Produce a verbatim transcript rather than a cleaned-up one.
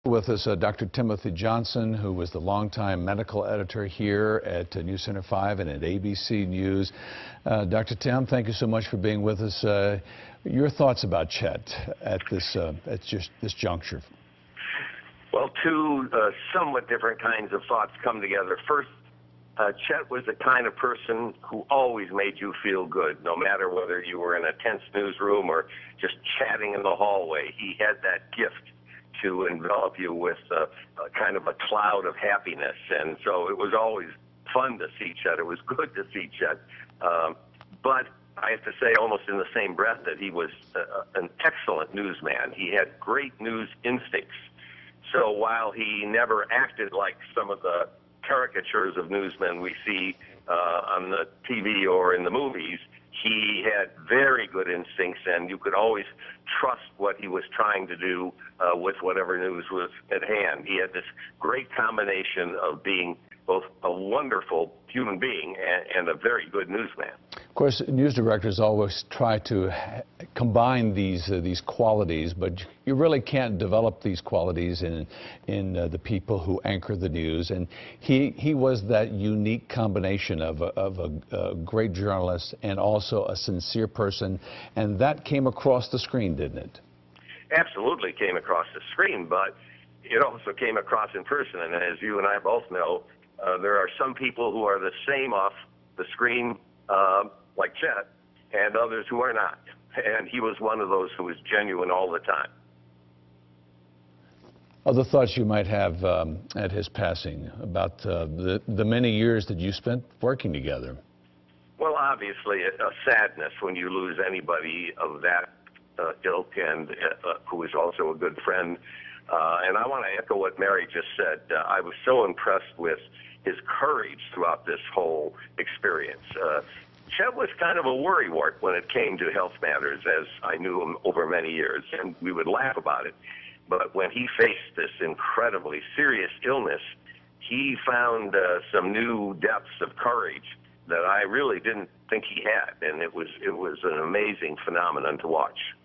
With us, uh, Doctor Timothy Johnson, who was the longtime medical editor here at uh, News Center five and at A B C News. Uh, Doctor Tim, thank you so much for being with us. Uh, your thoughts about Chet at this uh, at just this juncture? Well, two uh, somewhat different kinds of thoughts come together. First, uh, Chet was the kind of person who always made you feel good, no matter whether you were in a tense newsroom or just chatting in the hallway. He had that gift to envelop you with uh, a kind of a cloud of happiness. And so it was always fun to see Chet. It was good to see Chet. Um, but I have to say almost in the same breath that he was uh, an excellent newsman. He had great news instincts. So while he never acted like some of the caricatures of newsmen we see uh, on the T V or in the movies, he had very good instincts, and you could always trust what he was trying to do uh, with whatever news was at hand. He had this great combination of being both a wonderful human being and, and a very good newsman. Of course, news directors always try to combine these uh, these qualities, but you really can't develop these qualities in in uh, the people who anchor the news. And he he was that unique combination of a, of a, a great journalist and also a sincere person, and that came across the screen, didn't it? Absolutely came across the screen, but it also came across in person. And as you and I both know, uh, there are some people who are the same off the screen, uh, like Chet, and others who are not. And he was one of those who was genuine all the time. Other thoughts you might have um, at his passing about uh, the, the many years that you spent working together? Well, obviously, a, a sadness when you lose anybody of that uh, ilk and uh, who is also a good friend. Uh, and I want to echo what Mary just said. Uh, I was so impressed with his courage throughout this whole experience. Uh, Chet was kind of a worrywart when it came to health matters, as I knew him over many years, and we would laugh about it. But when he faced this incredibly serious illness, he found uh, some new depths of courage that I really didn't think he had, and it was it was an amazing phenomenon to watch.